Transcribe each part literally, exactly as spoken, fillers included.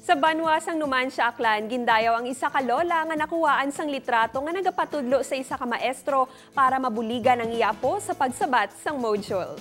Sa banwasang Numancia, Aklan, gindayaw ang isa ka lola nga nakuhaan sang litrato nga nagapatudlo sa isa ka maestro para mabuligan ang iapo sa pagsabat sang module.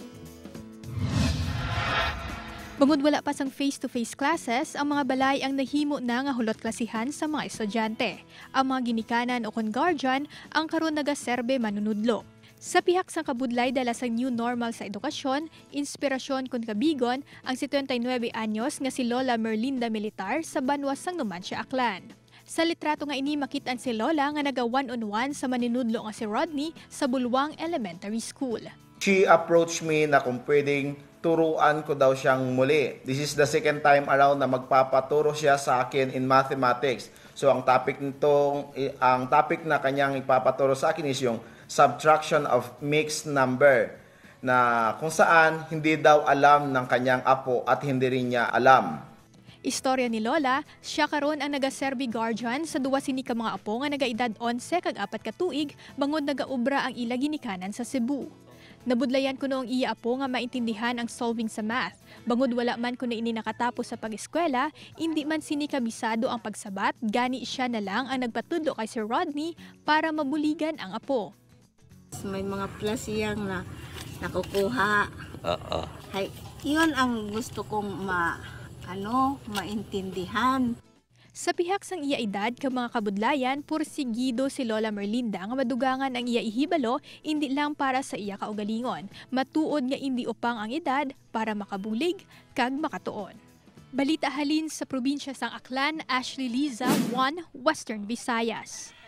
Bangod wala pa sang face-to-face classes, ang mga balay ang nahimo na nga hulot klasihan sa mga estudyante. Ang mga ginikanan o kon guardian ang karon nagaserbe manunudlo. Sa pihak sang kabudlay dala sa new normal sa edukasyon, inspirasyon kon kabigon ang si twenty-nine anyos nga si Lola Merlinda Militar sa banwas sang Numancia, Aklan. Sa litrato nga ini makitaan si Lola nga naga one-on-one sa maninudlo nga si Rodney sa Bulwang Elementary School. She approached me na kung pwedeng turuan ko daw siyang muli. This is the second time around na magpapaturo siya sa akin in mathematics. So ang topic nitong ang topic na kanyang ipapaturo sa akin is yung subtraction of mixed number, na kung saan hindi daw alam ng kanyang apo at hindi rin niya alam. Istorya ni Lola, siya karon ang nagaserbi guardian sa duwa sini ka mga apo nga nagaedad eleven kag apat ka tuig bangod nagaubra ang ila ginikanan sa Cebu. Nabudlayan ko noong iya apo nga maintindihan ang solving sa math. Bangod wala man kuno ini nakatapos sa pag-eskwela, hindi man sini kabisado ang pagsabat, gani siya na lang ang nagpatudlo kay Sir Rodney para mabuligan ang apo. May mga plus iyang na nakukuha. Oo. Hay, iyon ang gusto kong ma, ano, maintindihan. Sa pihak sang iya edad ka mga kabudlayan, pursigido si Lola Merlinda nga madugangan ang iya ihibalo hindi lang para sa iya kaugalingon. Matuod nga hindi upang ang edad para makabulig kag makatuon. Balita halin sa probinsya sang Aklan, Ashley Liza, one Western Visayas.